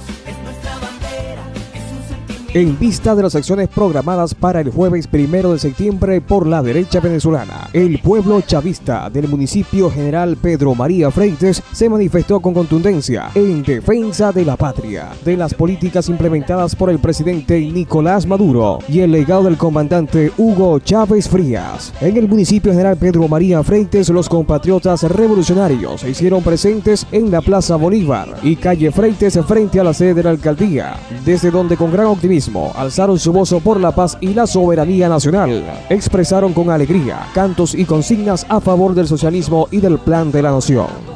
En vista de las acciones programadas para el jueves 1 de septiembre por la derecha venezolana, el pueblo chavista del municipio General Pedro María Freites se manifestó con contundencia en defensa de la patria, de las políticas implementadas por el presidente Nicolás Maduro y el legado del comandante Hugo Chávez Frías. En el municipio General Pedro María Freites, los compatriotas revolucionarios se hicieron presentes en la Plaza Bolívar y calle Freites frente a la sede de la alcaldía, desde donde con gran optimismo alzaron su voz por la paz y la soberanía nacional. Expresaron con alegría cantos y consignas a favor del socialismo y del plan de la nación.